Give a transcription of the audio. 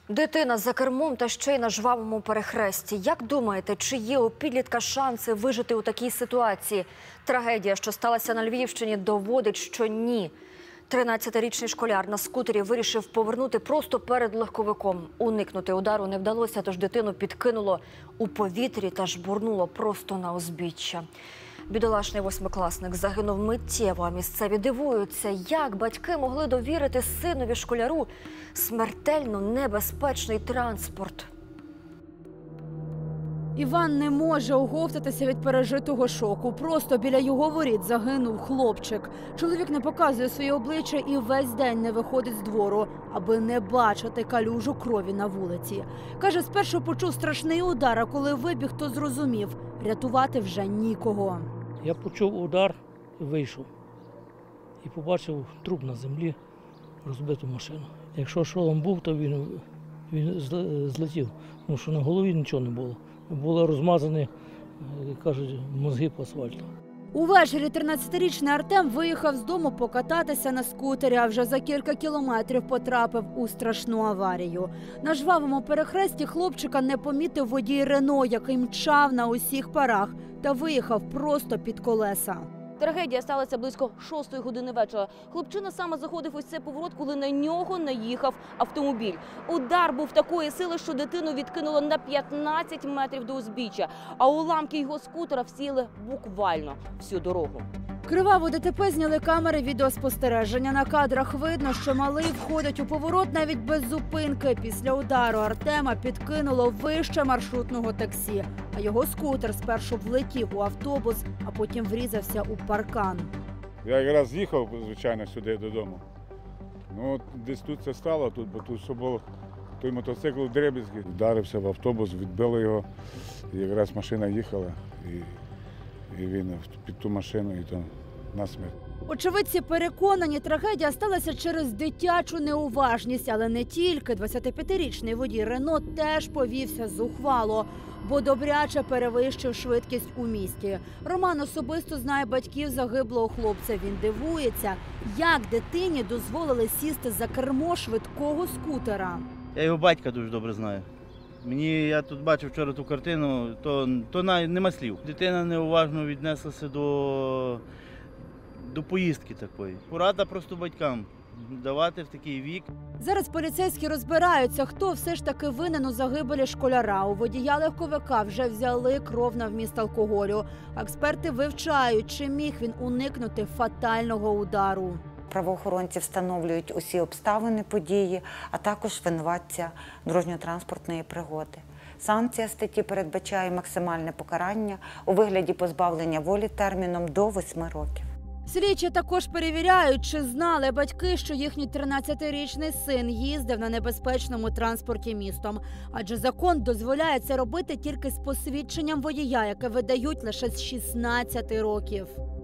Дитина за кермом та ще й на жвавому перехресті. Як думаєте, чи є у підлітка шанси вижити у такій ситуації? Трагедія, що сталася на Львівщині, доводить, що ні. 13-річний школяр на скутері вирішив повернути просто перед легковиком. Уникнути удару не вдалося, тож дитину підкинуло у повітрі та жбурнуло просто на узбіччя. Бідолашний восьмикласник загинув миттєво, а місцеві дивуються, як батьки могли довірити синові-школяру смертельно небезпечний транспорт. Іван не може оговтатися від пережитого шоку. Просто біля його воріт загинув хлопчик. Чоловік не показує своє обличчя і весь день не виходить з двору, аби не бачити калюжу крові на вулиці. Каже, спершу почув страшний удар, а коли вибіг, то зрозумів – рятувати вже нікого. Я почув удар і вийшов. І побачив труп на землі, розбиту машину. Якщо шолом був, то він злетів, тому що на голові нічого не було. Були розмазані, кажуть, мозги по асфальту. Увечері 13-річний Артем виїхав з дому покататися на скутері, а вже за кілька кілометрів потрапив у страшну аварію. На жвавому перехресті хлопчика не помітив водій Рено, який мчав на усіх парах та виїхав просто під колеса. Трагедія сталася близько 6-ї години вечора. Хлопчина саме заходив ось цей поворот, коли на нього наїхав автомобіль. Удар був такої сили, що дитину відкинуло на 15 метрів до узбіччя, а уламки його скутера всіяли буквально всю дорогу. Криваву ДТП зняли камери відеоспостереження. На кадрах видно, що малий входить у поворот навіть без зупинки. Після удару Артема підкинуло вище маршрутного таксі, а його скутер спершу влетів у автобус, а потім врізався у паркан. Я якраз їхав, звичайно, сюди додому. Ну, десь тут це стало, бо тут все було, той мотоцикл вдребезги. Вдарився в автобус, відбило його, і якраз машина їхала, і він під ту машину, і то насмерть. Очевидці переконані, трагедія сталася через дитячу неуважність, але не тільки. 25-річний водій Рено теж повівся зухвало, бо добряче перевищив швидкість у місті. Роман особисто знає батьків загиблого хлопця. Він дивується, як дитині дозволили сісти за кермо швидкого скутера. Я його батька дуже добре знаю. Я тут бачив вчора ту картину, то нема слів. Дитина неуважно віднеслася до поїздки такої. Порада просто батькам давати в такий вік. Зараз поліцейські розбираються, хто все ж таки винен у загибелі школяра. У водія легковика вже взяли кров на вміст алкоголю. Експерти вивчають, чи міг він уникнути фатального удару. Правоохоронці встановлюють усі обставини події, а також винуватця дорожньо-транспортної пригоди. Санкція статті передбачає максимальне покарання у вигляді позбавлення волі терміном до 8 років. Слідчі також перевіряють, чи знали батьки, що їхній 13-річний син їздив на небезпечному транспорті містом. Адже закон дозволяє це робити тільки з посвідченням водія, яке видають лише з 16 років.